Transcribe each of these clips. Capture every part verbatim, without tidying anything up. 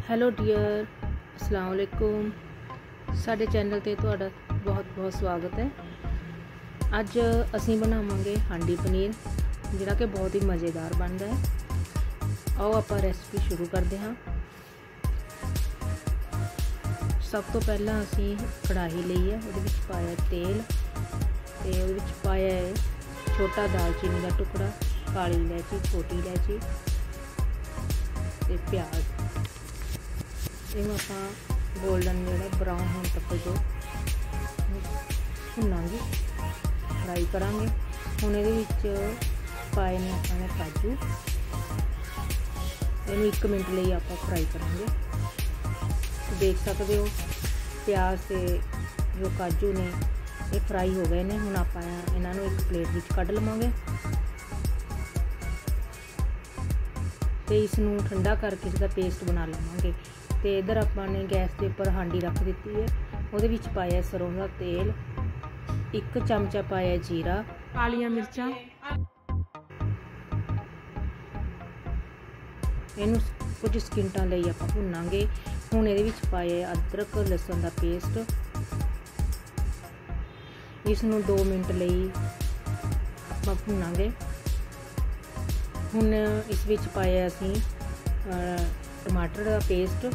Hello dear, अस्सलाम वालेकुम। ਸਾਡੇ ਚੈਨਲ ਤੇ ਤੁਹਾਡਾ ਬਹੁਤ ਬਹੁਤ ਸਵਾਗਤ ਹੈ। ਅੱਜ ਅਸੀਂ ਬਣਾਵਾਂਗੇ ਹਾਂਡੀ ਪਨੀਰ, ਜਿਹੜਾ ਕਿ ਬਹੁਤ ਹੀ ਮਜ਼ੇਦਾਰ ਬਣਦਾ ਹੈ। ਆਓ ਆਪਾਂ ਰੈਸਪੀ ਸ਼ੁਰੂ ਕਰਦੇ ਹਾਂ। ਸਭ ਤੋਂ ਪਹਿਲਾਂ ਅਸੀਂ ਕੜਾਹੀ ਲਈ ਹੈ, ਉਹਦੇ ਵਿੱਚ ਪਾਇਆ ਤੇਲ ਤੇ ਉਹਦੇ ਵਿੱਚ ਪਾਇਆ ਹੈ ਛੋਟਾ ਦਾਲਚੀਨੀ ਦਾ ਟੁਕੜਾ, ਕਾਲੀ ਇਲਾਇਚੀ, ਛੋਟੀ ਇਲਾਇਚੀ ਤੇ प्याज। ਇਹਨੂੰ ਆਪਾਂ गोल्डन ਜਿਹੜਾ ब्राउन होने तक जो भुनांगे, फ्राई करांगे। ਹੁਣ ਇਹਦੇ ਵਿੱਚ ਪਾਏ ਨੇ ਆਪਾਂ ਨੇ ਕਾਜੂ, ਇਹਨੂੰ ਇੱਕ ਮਿੰਟ ਲਈ ਆਪਾਂ ਫਰਾਈ ਕਰਾਂਗੇ। ਦੇਖ ਸਕਦੇ ਹੋ ਪਿਆਜ਼ ਤੇ ਜੋ ਕਾਜੂ ਨੇ ਇਹ ਫਰਾਈ ਹੋ ਗਏ ਨੇ। ਹੁਣ ਆਪਾਂ ਇਹਨਾਂ ਨੂੰ ਇੱਕ ਪਲੇਟ ਵਿੱਚ ਕੱਢ ਲਵਾਂਗੇ ਤੇ ਇਸ ਨੂੰ ਠੰਡਾ ਕਰਕੇ ਇਸਦਾ ਪੇਸਟ ਬਣਾ ਲਵਾਂਗੇ। ਤੇ इधर ਆਪਾਂ ਨੇ गैस के उपर ਹਾਂਡੀ रख दी है, ਉਹਦੇ ਵਿੱਚ ਪਾਇਆ ਸਰੋਂ ਦਾ तेल, एक चमचा पाया जीरा, कालियां मिर्चां, ਇਹਨੂੰ कुछ ਸਕਿੰਟਾਂ ਲਈ ਆਪਾਂ ਭੁੰਨਾਂਗੇ। ਹੁਣ ਇਹਦੇ ਵਿੱਚ ਪਾਇਆ ਅਦਰਕ ਲਸਣ ਦਾ ਪੇਸਟ, ਇਸ ਨੂੰ दो ਮਿੰਟ ਲਈ ਆਪਾਂ ਭੁੰਨਾਂਗੇ। ਹੁਣ ਇਸ ਵਿੱਚ ਪਾਇਆ ਅਸੀਂ टमाटर का पेस्ट,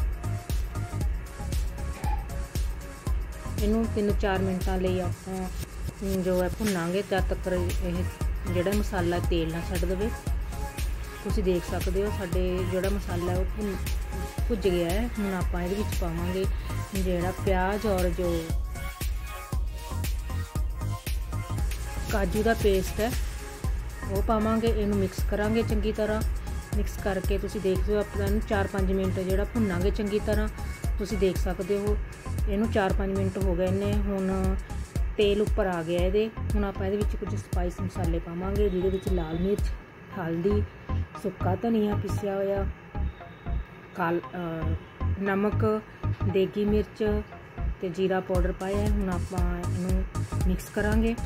ਇਹਨੂੰ तीन चार मिनटां ਲਈ ਆਪਾਂ ਜੋ ਹੈ ਭੁੰਨਾਂਗੇ ਜਦ ਤੱਕ ਇਹ ਜਿਹੜਾ ਮਸਾਲਾ ਤੇਲ ਨਾ ਛੱਡ ਦੇਵੇ। ਤੁਸੀਂ ਦੇਖ ਸਕਦੇ ਹੋ ਸਾਡੇ ਜਿਹੜਾ ਮਸਾਲਾ ਉਹ ਭੁੱਜ ਗਿਆ ਹੈ। ਹੁਣ ਆਪਾਂ ਇਹਦੇ ਵਿੱਚ ਪਾਵਾਂਗੇ ਜਿਹੜਾ ਪਿਆਜ਼ ਔਰ ਜੋ ਕਾਜੂ ਦਾ ਪੇਸਟ ਹੈ ਉਹ ਪਾਵਾਂਗੇ। ਇਹਨੂੰ ਮਿਕਸ ਕਰਾਂਗੇ ਚੰਗੀ ਤਰ੍ਹਾਂ। ਮਿਕਸ ਕਰਕੇ ਤੁਸੀਂ ਦੇਖਦੇ ਹੋ ਆਪਾਂ ਇਹਨੂੰ चार पाँच मिनट ਜਿਹੜਾ ਭੁੰਨਾਂਗੇ ਚੰਗੀ ਤਰ੍ਹਾਂ। ਤੁਸੀਂ ਦੇਖ ਸਕਦੇ ਹੋ ਇਹਨੂੰ चार पाँच मिनट ਹੋ ਗਏ ਨੇ। ਹੁਣ ਤੇਲ ਉੱਪਰ ਆ ਗਿਆ ਇਹਦੇ। ਹੁਣ ਆਪਾਂ ਇਹਦੇ ਵਿੱਚ ਕੁਝ ਸਪਾਈਸ ਮਸਾਲੇ ਪਾਵਾਂਗੇ, ਜਿਹਦੇ ਵਿੱਚ ਲਾਲ ਮਿਰਚ, ਹਲਦੀ, ਸੁੱਕਾ ਧਨੀਆ ਪਿਸਿਆ ਹੋਇਆ, ਕਾਲ ਨਮਕ, ਦੇਗੀ ਮਿਰਚ ਤੇ ਜੀਰਾ ਪਾਊਡਰ ਪਾਇਆ। ਹੁਣ ਆਪਾਂ ਇਹਨੂੰ ਮਿਕਸ ਕਰਾਂਗੇ।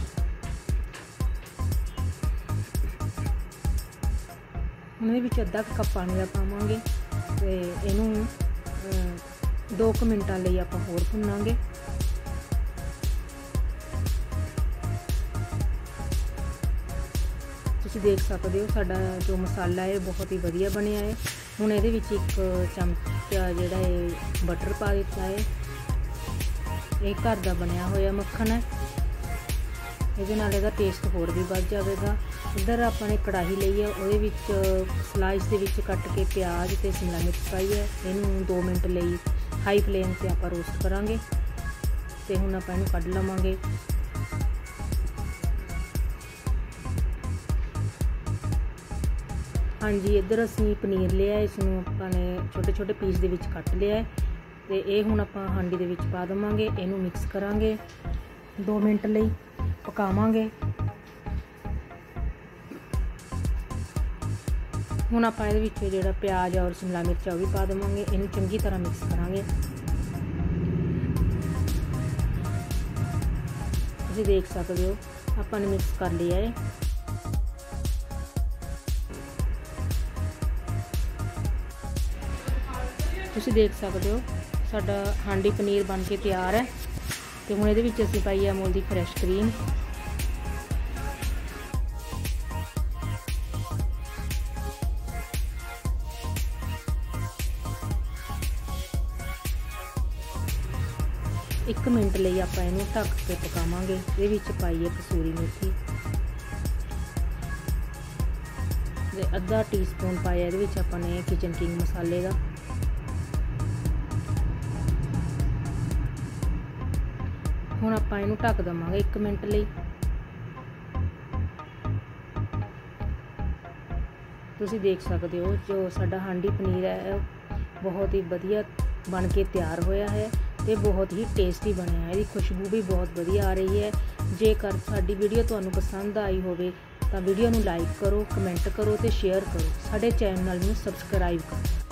ਹੁਣ ਇਹਦੇ ਵਿੱਚ ਅੱਧਾ ਕੱਪ ਪਾਣੀ ਦਾ ਪਾਵਾਂਗੇ ਤੇ ਇਹਨੂੰ दो ਕੁ ਮਿੰਟਾਂ ਲਈ ਆਪਾਂ ਹੋਰ ਭੁੰਨਾਂਗੇ। ਤੁਸੀਂ ਦੇਖ ਸਕਦੇ ਹੋ ਸਾਡਾ ਜੋ ਮਸਾਲਾ ਹੈ ਬਹੁਤ ਹੀ ਵਧੀਆ ਬਣਿਆ ਹੈ। ਹੁਣ ਇਹਦੇ ਵਿੱਚ ਇੱਕ ਚਮਚਾ ਜਿਹੜਾ ਹੈ ਬਟਰ ਪਾ ਦਿੱਤਾ ਹੈ। ਇਹ ਘਰ ਦਾ ਬਣਿਆ ਹੋਇਆ ਮੱਖਣ ਹੈ, ਇਹਦੇ ਨਾਲ ਇਹਦਾ ਟੇਸਟ ਹੋਰ ਵੀ ਵੱਧ ਜਾਵੇਗਾ। ਇੱਧਰ ਆਪਾਂ ਨੇ ਕੜਾਹੀ ਲਈ ਹੈ, ਉਹਦੇ ਵਿੱਚ ਸਲਾਈਸ ਦੇ ਵਿੱਚ ਕੱਟ ਕੇ ਪਿਆਜ਼ ਤੇ ਸ਼ਿਮਲਾ ਮਿਰਚ ਪਾਈ ਹੈ। ਇਹਨੂੰ दो ਮਿੰਟ ਲਈ ਹਾਈ ਫਲੇਮ ਤੇ ਆਪਾਂ ਰੋਸਟ ਕਰਾਂਗੇ ਤੇ ਹੁਣ ਆਪਾਂ ਇਹਨੂੰ ਕੱਢ ਲਵਾਂਗੇ। ਹਾਂਜੀ, ਇੱਧਰ ਅਸੀਂ ਪਨੀਰ ਲਿਆ, ਇਸ ਨੂੰ ਆਪਾਂ ਨੇ ਛੋਟੇ ਛੋਟੇ ਪੀਸ ਦੇ ਵਿੱਚ ਕੱਟ ਲਿਆ ਤੇ ਇਹ ਹੁਣ ਆਪਾਂ ਹਾਂਡੀ ਦੇ ਵਿੱਚ ਪਾ ਦੇਵਾਂਗੇ। ਇਹਨੂੰ ਮਿਕਸ ਕਰਾਂਗੇ, दो ਮਿੰਟ ਲਈ ਪਕਾਵਾਂਗੇ। ਹੁਣ ਆਪਾਂ ਇਹਦੇ ਵਿੱਚ ਜਿਹੜਾ ਪਿਆਜ਼ ਔਰ ਸ਼ਿਮਲਾ ਮਿਰਚ ਉਹ ਵੀ ਪਾ ਦੇਵਾਂਗੇ। ਇਹਨੂੰ ਚੰਗੀ ਤਰ੍ਹਾਂ ਮਿਕਸ ਕਰਾਂਗੇ। ਤੁਸੀਂ ਦੇਖ ਸਕਦੇ ਹੋ ਆਪਾਂ ਨੇ ਮਿਕਸ ਕਰ ਲਿਆ ਹੈ। ਤੁਸੀਂ ਦੇਖ ਸਕਦੇ ਹੋ ਸਾਡਾ ਹਾਂਡੀ ਪਨੀਰ ਬਣ ਕੇ ਤਿਆਰ ਹੈ। ਤੇ ਹੁਣ ਇਹਦੇ ਵਿੱਚ ਅਸੀਂ ਪਾਈ ਅਮੂਲ ਦੀ ਫਰੈਸ਼ ਕਰੀਮ, एक मिनट ਲਈ ਆਪਾਂ ਇਹਨੂੰ ਢੱਕ ਕੇ ਪਕਾਵਾਂਗੇ। ਇਹਦੇ ਵਿੱਚ ਪਾਈਏ ਕਸੂਰੀ ਮੇਥੀ ਤੇ ਅੱਧਾ ਟੀਸਪੂਨ ਪਾਇਆ ਇਹਦੇ ਵਿੱਚ ਆਪਾਂ ਨੇ ਕਿਚਨ ਕਿੰਗ ਮਸਾਲੇ ਦਾ। ਹੁਣ ਆਪਾਂ ਇਹਨੂੰ ਢੱਕ ਦਵਾਂਗੇ एक ਮਿੰਟ ਲਈ। ਤੁਸੀਂ ਦੇਖ ਸਕਦੇ ਹੋ ਜੋ ਸਾਡਾ ਹਾਂਡੀ ਪਨੀਰ ਹੈ ਬਹੁਤ ਹੀ ਵਧੀਆ ਬਣ ਕੇ ਤਿਆਰ ਹੋਇਆ ਹੈ ਤੇ ਬਹੁਤ ਹੀ ਟੇਸਟੀ ਬਣਿਆ ਹੈ। ਇਹਦੀ ਖੁਸ਼ਬੂ ਵੀ ਬਹੁਤ ਵਧੀਆ ਆ ਰਹੀ ਹੈ। ਜੇਕਰ ਸਾਡੀ ਵੀਡੀਓ ਤੁਹਾਨੂੰ ਪਸੰਦ ਆਈ ਹੋਵੇ ਤਾਂ ਵੀਡੀਓ ਨੂੰ ਲਾਈਕ ਕਰੋ, ਕਮੈਂਟ ਕਰੋ ਤੇ ਸ਼ੇਅਰ ਕਰੋ। ਸਾਡੇ ਚੈਨਲ ਨੂੰ ਸਬਸਕ੍ਰਾਈਬ ਕਰੋ।